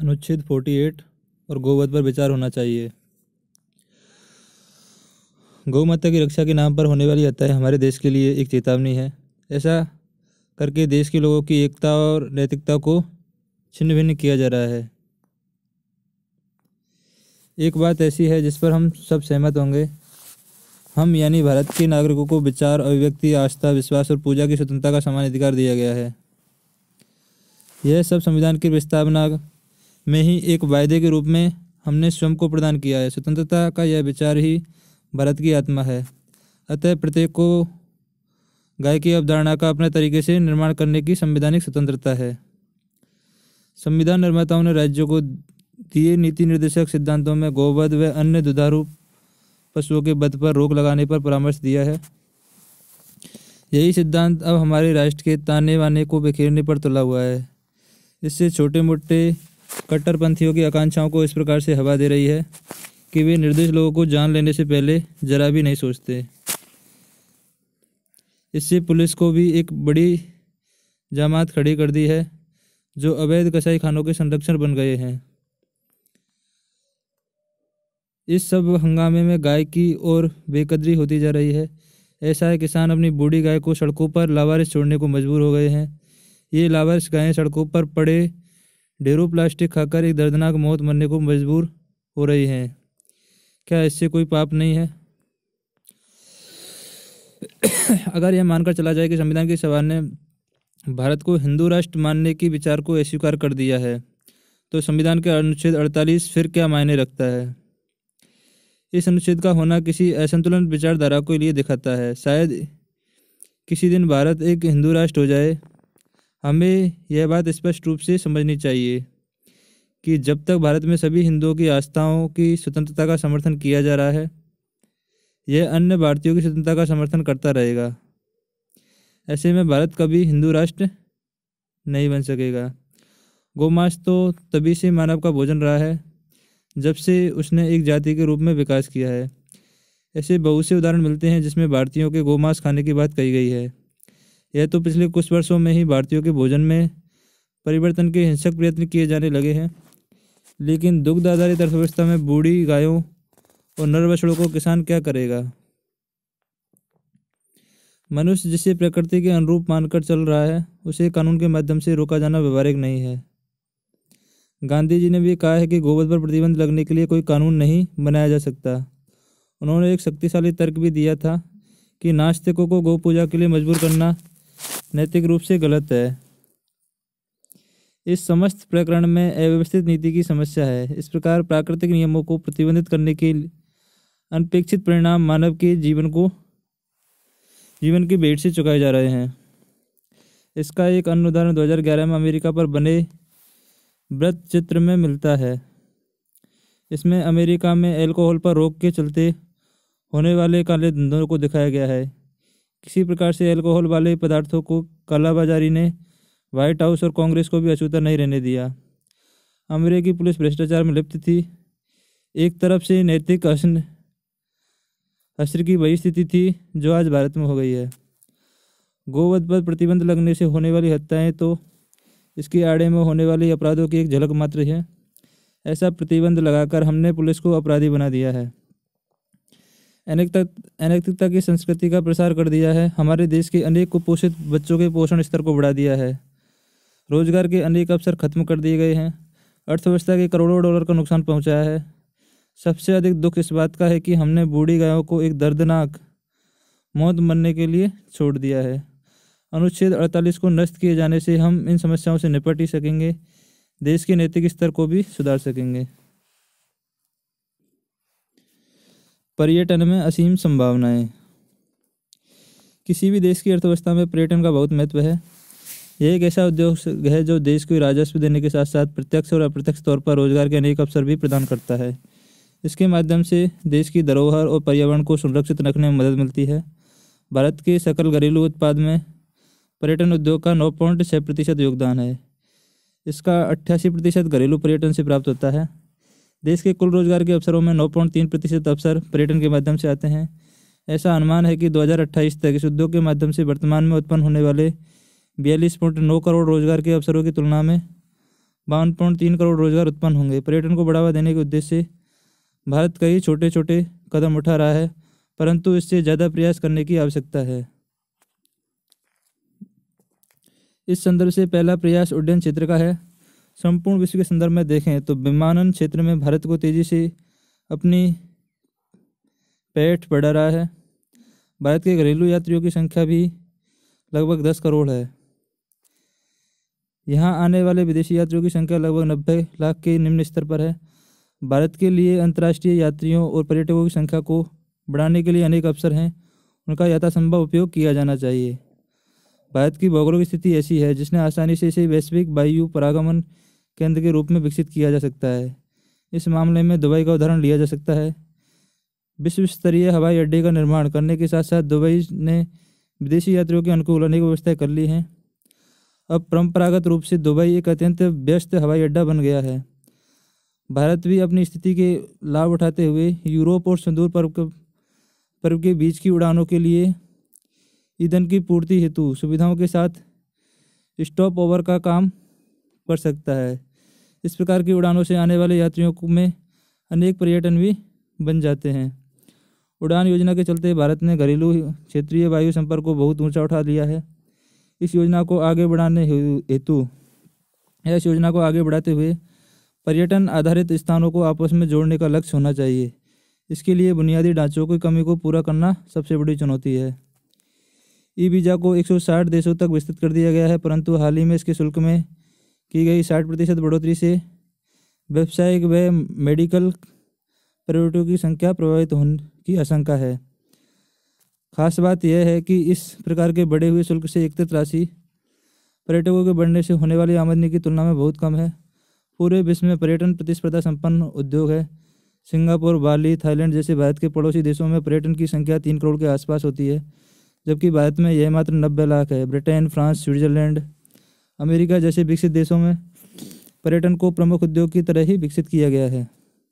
अनुच्छेद 48 और गौवध पर विचार होना चाहिए। गौ माता की रक्षा के नाम पर होने वाली हत्याएं हमारे देश के लिए एक चेतावनी है। ऐसा करके देश के लोगों की एकता और नैतिकता को छिन्न भिन्न किया जा रहा है। एक बात ऐसी है जिस पर हम सब सहमत होंगे, हम यानी भारत के नागरिकों को विचार, अभिव्यक्ति, आस्था, विश्वास और पूजा की स्वतंत्रता का समान अधिकार दिया गया है। यह सब संविधान की प्रस्तावना में ही एक वायदे के रूप में हमने स्वयं को प्रदान किया है। स्वतंत्रता का यह विचार ही भारत की आत्मा है। अतः प्रत्येक को गाय की अवधारणा का अपने तरीके से निर्माण करने की संवैधानिक स्वतंत्रता है। संविधान निर्माताओं ने राज्यों को दिए नीति निर्देशक सिद्धांतों में गौवध व अन्य दुधारू पशुओं के वध पर रोक लगाने पर परामर्श दिया है। यही सिद्धांत अब हमारे राष्ट्र के ताने बाने को बिखेरने पर तुला हुआ है। इससे छोटे मोटे कट्टरपंथियों की आकांक्षाओं को इस प्रकार से हवा दे रही है कि वे निर्दोष लोगों को जान लेने से पहले जरा भी नहीं सोचते। इससे पुलिस को भी एक बड़ी जमात खड़ी कर दी है जो अवैध कसाई खानों के संरक्षण बन गए हैं। इस सब हंगामे में गाय की और बेकदरी होती जा रही है। ऐसा है, किसान अपनी बूढ़ी गाय को सड़कों पर लावारिस छोड़ने को मजबूर हो गए हैं। ये लावारिस गायें सड़कों पर पड़े ढेरों प्लास्टिक खाकर एक दर्दनाक मौत मरने को मजबूर हो रही हैं। क्या इससे कोई पाप नहीं है? अगर यह मानकर चला जाए कि संविधान की सभा ने भारत को हिंदू राष्ट्र मानने की विचार को अस्वीकार कर दिया है, तो संविधान के अनुच्छेद 48 फिर क्या मायने रखता है? इस अनुच्छेद का होना किसी असंतुलित विचारधारा के लिए दिखाता है। शायद किसी दिन भारत एक हिंदू राष्ट्र हो जाए। हमें यह बात स्पष्ट रूप से समझनी चाहिए कि जब तक भारत में सभी हिंदुओं की आस्थाओं की स्वतंत्रता का समर्थन किया जा रहा है, यह अन्य भारतीयों की स्वतंत्रता का समर्थन करता रहेगा। ऐसे में भारत कभी हिंदू राष्ट्र नहीं बन सकेगा। गौमांस तो तभी से मानव का भोजन रहा है जब से उसने एक जाति के रूप में विकास किया है। ऐसे बहुत से उदाहरण मिलते हैं जिसमें भारतीयों के गौमांस खाने की बात कही गई है। यह तो पिछले कुछ वर्षों में ही भारतीयों के भोजन में परिवर्तन के हिंसक प्रयत्न किए जाने लगे हैं। लेकिन दुग्ध आधारित अर्थव्यवस्था में बूढ़ी गायों और नर बछड़ों को किसान क्या करेगा? मनुष्य जिसे प्रकृति के अनुरूप मानकर चल रहा है, उसे कानून के माध्यम से रोका जाना व्यवहारिक नहीं है। गांधी जी ने भी कहा है कि गोवध पर प्रतिबंध लगने के लिए कोई कानून नहीं बनाया जा सकता। उन्होंने एक शक्तिशाली तर्क भी दिया था कि नास्तिकों को गौ पूजा के लिए मजबूर करना नैतिक रूप से गलत है। इस समस्त प्रकरण में अव्यवस्थित नीति की समस्या है। इस प्रकार प्राकृतिक नियमों को प्रतिबंधित करने के अनपेक्षित परिणाम मानव के जीवन की भेंट से चुकाए जा रहे हैं। इसका एक अन्य उदाहरण 2011 में अमेरिका पर बने व्रत चित्र में मिलता है। इसमें अमेरिका में अल्कोहल पर रोक के चलते होने वाले काले धंधों को दिखाया गया है। किसी प्रकार से अल्कोहल वाले पदार्थों को कालाबाजारी ने व्हाइट हाउस और कांग्रेस को भी अछूता नहीं रहने दिया। अमेरिकी पुलिस भ्रष्टाचार में लिप्त थी। एक तरफ से नैतिक हश्र की वही स्थिति थी जो आज भारत में हो गई है। गोवध पर प्रतिबंध लगने से होने वाली हत्याएं तो इसके आड़े में होने वाले अपराधों की एक झलक मात्र है। ऐसा प्रतिबंध लगाकर हमने पुलिस को अपराधी बना दिया है, अनैतिकता की संस्कृति का प्रसार कर दिया है, हमारे देश के अनेक कुपोषित बच्चों के पोषण स्तर को बढ़ा दिया है, रोजगार के अनेक अवसर खत्म कर दिए गए हैं, अर्थव्यवस्था के करोड़ों डॉलर का नुकसान पहुंचाया है। सबसे अधिक दुख इस बात का है कि हमने बूढ़ी गायों को एक दर्दनाक मौत मरने के लिए छोड़ दिया है। अनुच्छेद 48 को नष्ट किए जाने से हम इन समस्याओं से निपट ही सकेंगे, देश के नैतिक स्तर को भी सुधार सकेंगे। पर्यटन में असीम संभावनाएं। किसी भी देश की अर्थव्यवस्था में पर्यटन का बहुत महत्व है। यह एक ऐसा उद्योग है जो देश को राजस्व देने के साथ साथ प्रत्यक्ष और अप्रत्यक्ष तौर पर रोजगार के अनेक अवसर भी प्रदान करता है। इसके माध्यम से देश की धरोहर और पर्यावरण को सुरक्षित रखने में मदद मिलती है। भारत के सकल घरेलू उत्पाद में पर्यटन उद्योग का 9.6% योगदान है। इसका 88% घरेलू पर्यटन से प्राप्त होता है। देश के कुल रोजगार के अवसरों में 9.3% अवसर पर्यटन के माध्यम से आते हैं। ऐसा अनुमान है कि 2028 तक इस उद्योग के माध्यम से वर्तमान में उत्पन्न होने वाले 42.9 करोड़ रोजगार के अवसरों की तुलना में 52.3 करोड़ रोजगार उत्पन्न होंगे। पर्यटन को बढ़ावा देने के उद्देश्य से भारत कई छोटे छोटे कदम उठा रहा है, परंतु इससे ज़्यादा प्रयास करने की आवश्यकता है। इस संदर्भ से पहला प्रयास उड्डयन क्षेत्र का है। संपूर्ण विश्व के संदर्भ में देखें तो विमानन क्षेत्र में भारत को तेज़ी से अपनी पैठ बढ़ा रहा है। भारत के घरेलू यात्रियों की संख्या भी लगभग 10 करोड़ है। यहाँ आने वाले विदेशी यात्रियों की संख्या लगभग 90 लाख के निम्न स्तर पर है। भारत के लिए अंतर्राष्ट्रीय यात्रियों और पर्यटकों की संख्या को बढ़ाने के लिए अनेक अवसर हैं, उनका यथासंभव उपयोग किया जाना चाहिए। भारत की भौगोलिक स्थिति ऐसी है जिसने आसानी से इसे वैश्विक वायु परागमन केंद्र के रूप में विकसित किया जा सकता है। इस मामले में दुबई का उदाहरण लिया जा सकता है। विश्व स्तरीय हवाई अड्डे का निर्माण करने के साथ साथ दुबई ने विदेशी यात्रियों के अनुकूल अनेक व्यवस्थाएं कर ली हैं। अब परंपरागत रूप से दुबई एक अत्यंत व्यस्त हवाई अड्डा बन गया है। भारत भी अपनी स्थिति के लाभ उठाते हुए यूरोप और सुदूर पर्व के बीच की उड़ानों के लिए ईंधन की पूर्ति हेतु सुविधाओं के साथ स्टॉप ओवर का काम कर सकता है। इस प्रकार की उड़ानों से आने वाले यात्रियों में अनेक पर्यटन भी बन जाते हैं। उड़ान योजना के चलते भारत ने घरेलू क्षेत्रीय वायु संपर्क को बहुत ऊंचा उठा लिया है। इस योजना को आगे बढ़ाते हुए पर्यटन आधारित स्थानों को आपस में जोड़ने का लक्ष्य होना चाहिए। इसके लिए बुनियादी ढांचों की कमी को पूरा करना सबसे बड़ी चुनौती है। ई वीज़ा को 160 देशों तक विस्तृत कर दिया गया है, परंतु हाल ही में इसके शुल्क में की गई 60% बढ़ोतरी से व्यावसायिक व मेडिकल पर्यटकों की संख्या प्रभावित होने की आशंका है। खास बात यह है कि इस प्रकार के बढ़े हुए शुल्क से एकत्रित राशि पर्यटकों के बढ़ने से होने वाली आमदनी की तुलना में बहुत कम है। पूरे विश्व में पर्यटन प्रतिस्पर्धा संपन्न उद्योग है। सिंगापुर, बाली, थाईलैंड जैसे भारत के पड़ोसी देशों में पर्यटन की संख्या 3 करोड़ के आसपास होती है, जबकि भारत में यह मात्र 90 लाख है। ब्रिटेन, फ्रांस, स्विट्जरलैंड, अमेरिका जैसे विकसित देशों में पर्यटन को प्रमुख उद्योग की तरह ही विकसित किया गया है।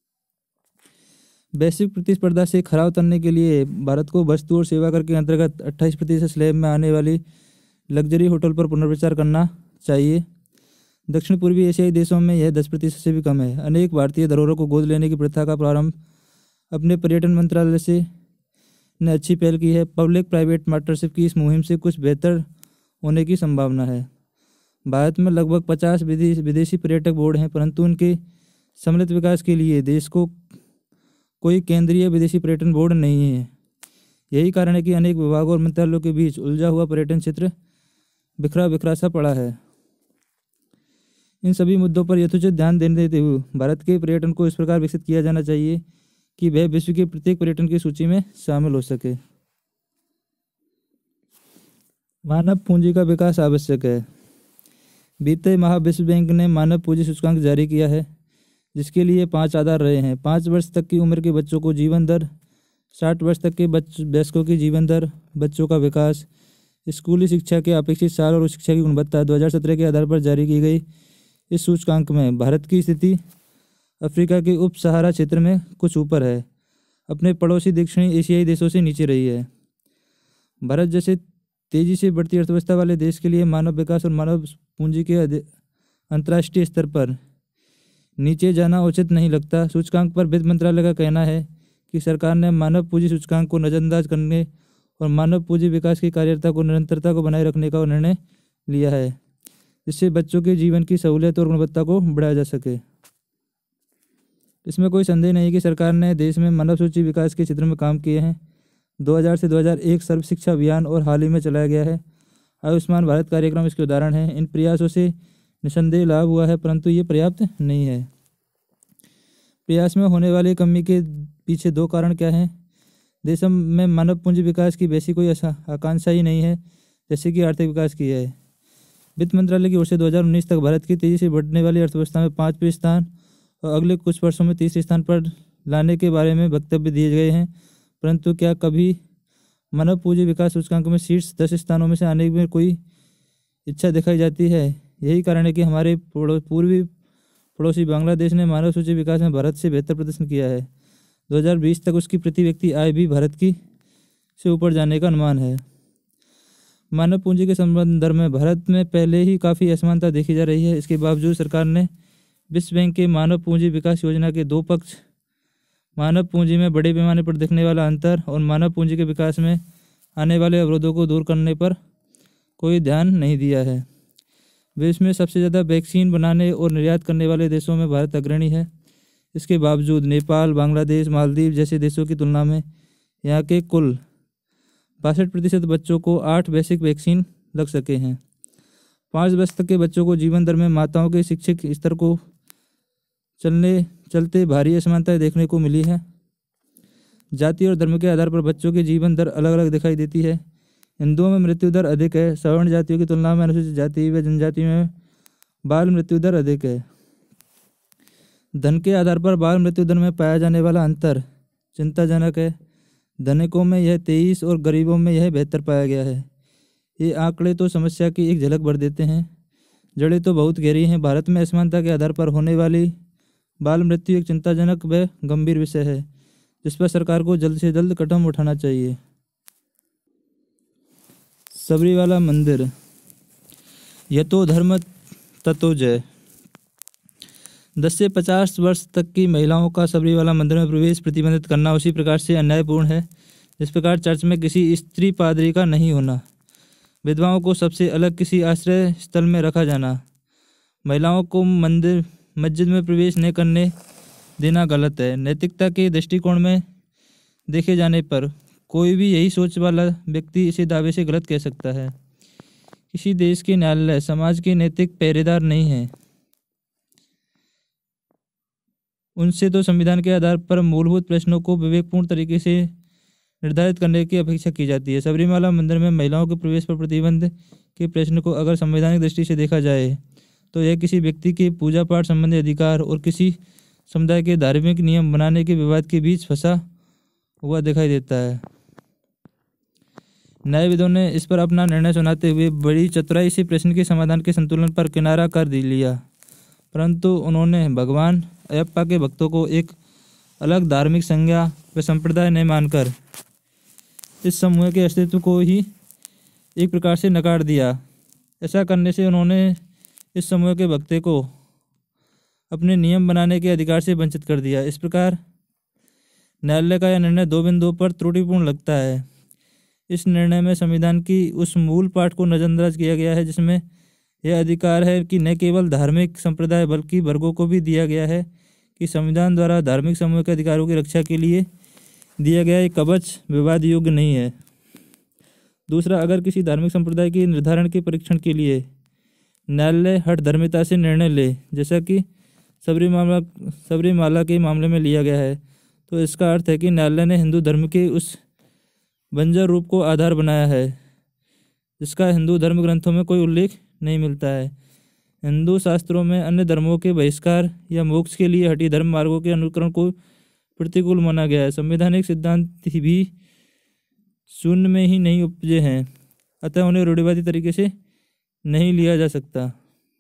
वैश्विक प्रतिस्पर्धा से खरा उतरने के लिए भारत को वस्तु और सेवा कर के अंतर्गत 28% स्लैब में आने वाली लग्जरी होटल पर पुनर्विचार करना चाहिए। दक्षिण पूर्वी एशियाई देशों में यह 10% से भी कम है। अनेक भारतीय धरोहरों को गोद लेने की प्रथा का प्रारंभ अपने पर्यटन मंत्रालय से ने अच्छी पहल की है। पब्लिक प्राइवेट पार्टनरशिप की इस मुहिम से कुछ बेहतर होने की संभावना है। भारत में लगभग 50 विदेशी पर्यटक बोर्ड हैं, परंतु उनके सम्मिलित विकास के लिए देश को कोई केंद्रीय विदेशी पर्यटन बोर्ड नहीं है। यही कारण है कि अनेक विभागों और मंत्रालयों के बीच उलझा हुआ पर्यटन क्षेत्र बिखरा सा पड़ा है। इन सभी मुद्दों पर यथोचित ध्यान देते हुए भारत के पर्यटन को इस प्रकार विकसित किया जाना चाहिए कि वह विश्व के प्रत्येक पर्यटन की सूची में शामिल हो सके। मानव पूंजी का विकास आवश्यक है। बीते माह विश्व बैंक ने मानव पूंजी सूचकांक जारी किया है, जिसके लिए 5 आधार रहे हैं। 5 वर्ष तक की उम्र के बच्चों को जीवन दर, 60 वर्ष तक के वयस्कों की जीवन दर, बच्चों का विकास, स्कूली शिक्षा के अपेक्षित सार और शिक्षा की गुणवत्ता 2017 के आधार पर जारी की गई। इस सूचकांक में भारत की स्थिति अफ्रीका के उप सहारा क्षेत्र में कुछ ऊपर है, अपने पड़ोसी दक्षिणी एशियाई देशों से नीचे रही है। भारत जैसे तेजी से बढ़ती अर्थव्यवस्था वाले देश के लिए मानव विकास और मानव पूंजी के अंतर्राष्ट्रीय स्तर पर नीचे जाना उचित नहीं लगता। सूचकांक पर वित्त मंत्रालय का कहना है कि सरकार ने मानव पूंजी सूचकांक को नज़रअंदाज करने और मानव पूंजी विकास की कार्यरता को निरंतरता को बनाए रखने का निर्णय लिया है, जिससे बच्चों के जीवन की सहूलियत और गुणवत्ता को बढ़ाया जा सके। इसमें कोई संदेह नहीं कि सरकार ने देश में मानव सूची विकास के क्षेत्र में काम किए हैं। 2000 से 2001 सर्व शिक्षा अभियान और हाल ही में चलाया गया है आयुष्मान भारत कार्यक्रम इसके उदाहरण है। इन प्रयासों से निसंदेह लाभ हुआ है, परंतु ये पर्याप्त नहीं है। प्रयास में होने वाली कमी के पीछे 2 कारण क्या हैं? देश में मानव पूंजी विकास की वैसी कोई आकांक्षा ही नहीं है जैसे कि आर्थिक विकास की है। वित्त मंत्रालय की ओर से 2019 तक भारत की तेजी से बढ़ने वाली अर्थव्यवस्था में 5वें स्थान और अगले कुछ वर्षों में 30वें स्थान पर लाने के बारे में वक्तव्य दिए गए हैं, परंतु क्या कभी मानव पूंजी विकास सूचकांक में शीर्ष 10 स्थानों में से आने में कोई इच्छा दिखाई जाती है? यही कारण है कि हमारे पूर्वी पड़ोसी बांग्लादेश ने मानव सूची विकास में भारत से बेहतर प्रदर्शन किया है। 2020 तक उसकी प्रति व्यक्ति आय भी भारत की से ऊपर जाने का अनुमान है। मानव पूंजी के संदर्भ में भारत में पहले ही काफ़ी असमानता देखी जा रही है। इसके बावजूद सरकार ने विश्व बैंक के मानव पूंजी विकास योजना के दो पक्ष, मानव पूंजी में बड़े पैमाने पर दिखने वाला अंतर और मानव पूंजी के विकास में आने वाले अवरोधों को दूर करने पर कोई ध्यान नहीं दिया है। विश्व में सबसे ज़्यादा वैक्सीन बनाने और निर्यात करने वाले देशों में भारत अग्रणी है। इसके बावजूद नेपाल, बांग्लादेश, मालदीव जैसे देशों की तुलना में यहाँ के कुल 62% बच्चों को 8 बेसिक वैक्सीन लग सके हैं। 5 वर्ष तक के बच्चों को जीवन दर में माताओं के शिक्षित स्तर को चलते भारी असमानताएं देखने को मिली है। जाति और धर्म के आधार पर बच्चों की जीवन दर अलग अलग दिखाई देती है। हिंदुओं में मृत्यु दर अधिक है। सवर्ण जातियों की तुलना में अनुसूचित जाति व जनजाति में बाल मृत्यु दर अधिक है। धन के आधार पर बाल मृत्यु दर में पाया जाने वाला अंतर चिंताजनक है। धनिकों में यह 23 और गरीबों में यह 72 पाया गया है। ये आंकड़े तो समस्या की एक झलक भर देते हैं, जड़ें तो बहुत गहरी हैं। भारत में असमानता के आधार पर होने वाली बाल मृत्यु एक चिंताजनक व गंभीर विषय है, जिस पर सरकार को जल्द से जल्द कदम उठाना चाहिए। सबरीवाला मंदिर, यतो धर्म ततो जय। 10 से 50 वर्ष तक की महिलाओं का सबरीवाला मंदिर में प्रवेश प्रतिबंधित करना उसी प्रकार से अन्यायपूर्ण है जिस प्रकार चर्च में किसी स्त्री पादरी का नहीं होना, विधवाओं को सबसे अलग किसी आश्रय स्थल में रखा जाना, महिलाओं को मस्जिद में प्रवेश न करने देना गलत है। नैतिकता के दृष्टिकोण में देखे जाने पर कोई भी यही सोच वाला व्यक्ति इसे दावे से गलत कह सकता है। किसी देश के न्यायालय समाज के नैतिक पहरेदार नहीं हैं। उनसे तो संविधान के आधार पर मूलभूत प्रश्नों को विवेकपूर्ण तरीके से निर्धारित करने की अपेक्षा की जाती है। सबरीमाला मंदिर में महिलाओं के प्रवेश पर प्रतिबंध के प्रश्न को अगर संवैधानिक दृष्टि से देखा जाए तो यह किसी व्यक्ति के पूजा पाठ संबंधी अधिकार और किसी समुदाय के धार्मिक नियम बनाने के विवाद के बीच फंसा हुआ दिखाई देता है। न्यायविदों ने इस पर अपना निर्णय सुनाते हुए बड़ी चतुराई से प्रश्न के समाधान के संतुलन पर किनारा कर लिया, परंतु उन्होंने भगवान अयप्पा के भक्तों को एक अलग धार्मिक संज्ञा व संप्रदाय न मानकर इस समूह के अस्तित्व को ही एक प्रकार से नकार दिया। ऐसा करने से उन्होंने इस समूह के भक्तों को अपने नियम बनाने के अधिकार से वंचित कर दिया। इस प्रकार न्यायालय का यह निर्णय 2 बिंदुओं पर त्रुटिपूर्ण लगता है। इस निर्णय में संविधान की उस मूल पाठ को नजरअंदाज किया गया है जिसमें यह अधिकार है कि न केवल धार्मिक संप्रदाय बल्कि वर्गों को भी दिया गया है कि संविधान द्वारा धार्मिक समूह के अधिकारों की रक्षा के लिए दिया गया एक कवच विवाद योग्य नहीं है। दूसरा, अगर किसी धार्मिक संप्रदाय के निर्धारण के परीक्षण के लिए न्यायालय हठधर्मिता से निर्णय ले, जैसा कि सबरीमाला के मामले में लिया गया है, तो इसका अर्थ है कि न्यायालय ने हिंदू धर्म के उस बंजर रूप को आधार बनाया है जिसका हिंदू धर्म ग्रंथों में कोई उल्लेख नहीं मिलता है। हिंदू शास्त्रों में अन्य धर्मों के बहिष्कार या मोक्ष के लिए हठी धर्म मार्गों के अनुकरण को प्रतिकूल माना गया है। संवैधानिक सिद्धांत भी शून्य में ही नहीं उपजे हैं, अतः उन्हें रूढ़िवादी तरीके से नहीं लिया जा सकता।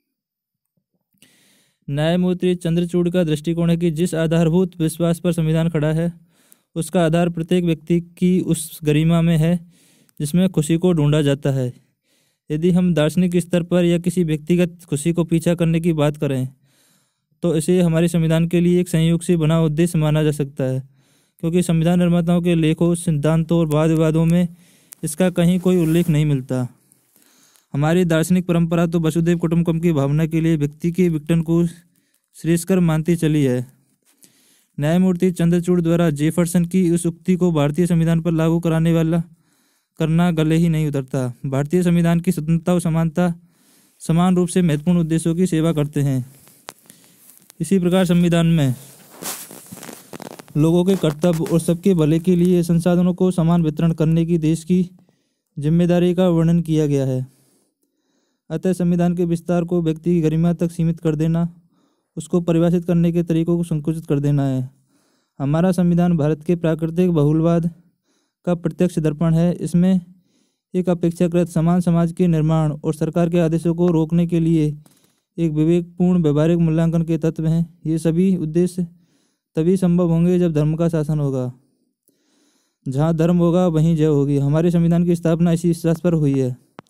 न्यायमूर्ति चंद्रचूड़ का दृष्टिकोण है कि जिस आधारभूत विश्वास पर संविधान खड़ा है उसका आधार प्रत्येक व्यक्ति की उस गरिमा में है जिसमें खुशी को ढूंढा जाता है। यदि हम दार्शनिक स्तर पर या किसी व्यक्तिगत खुशी को पीछा करने की बात करें तो इसे हमारे संविधान के लिए एक संयोग से बना उद्देश्य माना जा सकता है, क्योंकि संविधान निर्माताओं के लेखों, सिद्धांतों और वाद विवादों में इसका कहीं कोई उल्लेख नहीं मिलता। हमारी दार्शनिक परंपरा तो वसुधैव कुटुंबकम की भावना के लिए व्यक्ति के विघटन को श्रेयस्कर मानती चली है। न्यायमूर्ति चंद्रचूड़ द्वारा जेफरसन की उस उक्ति को भारतीय संविधान पर लागू करना गले ही नहीं उतरता। भारतीय संविधान की स्वतंत्रता और समानता समान रूप से महत्वपूर्ण उद्देश्यों की सेवा करते हैं। इसी प्रकार संविधान में लोगों के कर्तव्य और सबके भले के लिए संसाधनों को समान वितरण करने की देश की जिम्मेदारी का वर्णन किया गया है। अतः संविधान के विस्तार को व्यक्ति की गरिमा तक सीमित कर देना, उसको परिभाषित करने के तरीकों को संकुचित कर देना है। हमारा संविधान भारत के प्राकृतिक बहुलवाद का प्रत्यक्ष दर्पण है। इसमें एक अपेक्षाकृत समान समाज के निर्माण और सरकार के आदेशों को रोकने के लिए एक विवेकपूर्ण व्यवहारिक मूल्यांकन के तत्व हैं। ये सभी उद्देश्य तभी संभव होंगे जब धर्म का शासन होगा। जहाँ धर्म होगा वहीं जय होगी। हमारे संविधान की स्थापना इसी विश्वास पर हुई है।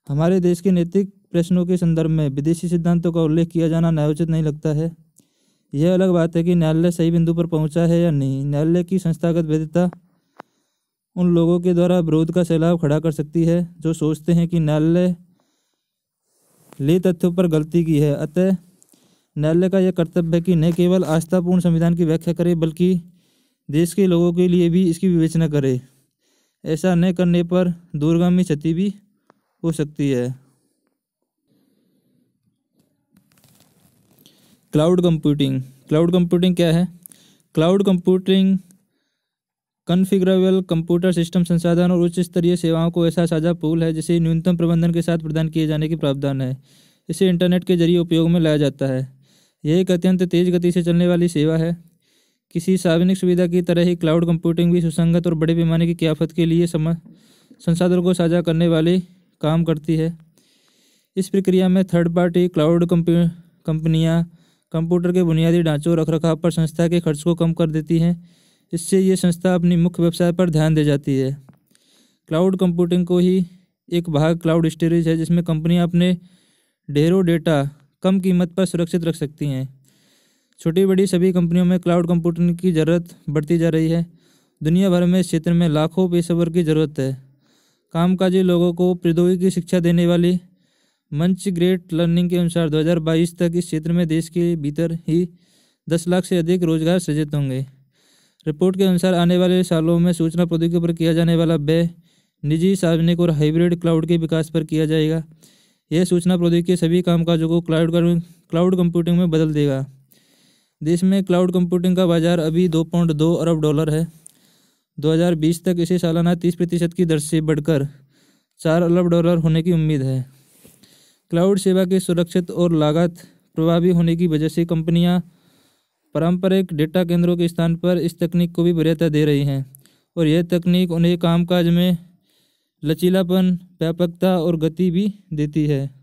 हमारे देश के नैतिक प्रश्नों के संदर्भ में विदेशी सिद्धांतों का उल्लेख किया जाना न्यायोचित नहीं लगता है। यह अलग बात है कि न्यायालय सही बिंदु पर पहुंचा है या नहीं। न्यायालय की संस्थागत वैधता उन लोगों के द्वारा विरोध का सैलाब खड़ा कर सकती है जो सोचते हैं कि न्यायालय ले तथ्यों पर गलती की है। अतः न्यायालय का यह कर्तव्य है कि न केवल आस्थापूर्ण संविधान की व्याख्या करे बल्कि देश के लोगों के लिए भी इसकी विवेचना करे। ऐसा न करने पर दूरगामी क्षति भी हो सकती है। क्लाउड कंप्यूटिंग क्या है? Cloud computing configurable computer system संसाधन और उच्च स्तरीय सेवाओं को ऐसा साझा पूल है जिसे न्यूनतम प्रबंधन के साथ प्रदान किए जाने की प्रावधान है। इसे इंटरनेट के जरिए उपयोग में लाया जाता है। यह एक अत्यंत तेज गति से चलने वाली सेवा है। किसी सार्वजनिक सुविधा की तरह ही क्लाउड कंप्यूटिंग भी सुसंगत और बड़े पैमाने की क़याफ़त के लिए संसाधनों को साझा करने वाले काम करती है। इस प्रक्रिया में थर्ड पार्टी क्लाउड कंपनियां कंप्यूटर के बुनियादी ढांचों और रखरखाव पर संस्था के खर्च को कम कर देती हैं। इससे ये संस्था अपनी मुख्य व्यवसाय पर ध्यान दे जाती है। क्लाउड कंप्यूटिंग को ही एक भाग क्लाउड स्टोरेज है जिसमें कंपनियां अपने ढेरों डेटा कम कीमत पर सुरक्षित रख सकती हैं। छोटी बड़ी सभी कंपनियों में क्लाउड कंप्यूटिंग की ज़रूरत बढ़ती जा रही है। दुनिया भर में इस क्षेत्र में लाखों पेशेवर की ज़रूरत है। कामकाजी लोगों को प्रौद्योगिकी की शिक्षा देने वाली मंच ग्रेट लर्निंग के अनुसार 2022 तक इस क्षेत्र में देश के भीतर ही 10 लाख से अधिक रोजगार सृजित होंगे। रिपोर्ट के अनुसार आने वाले सालों में सूचना प्रौद्योगिकी पर किया जाने वाला व्यय निजी, सार्वजनिक और हाइब्रिड क्लाउड के विकास पर किया जाएगा। यह सूचना प्रौद्योगिकी के सभी कामकाजों को क्लाउड कंप्यूटिंग में बदल देगा। देश में क्लाउड कंप्यूटिंग का बाजार अभी $2.2 अरब है। 2020 तक इसे सालाना 30% की दर से बढ़कर $4 अरब होने की उम्मीद है। क्लाउड सेवा के सुरक्षित और लागत प्रभावी होने की वजह से कंपनियां पारंपरिक डेटा केंद्रों के स्थान पर इस तकनीक को भी वरीयता दे रही हैं और यह तकनीक उन्हें कामकाज में लचीलापन, व्यापकता और गति भी देती है।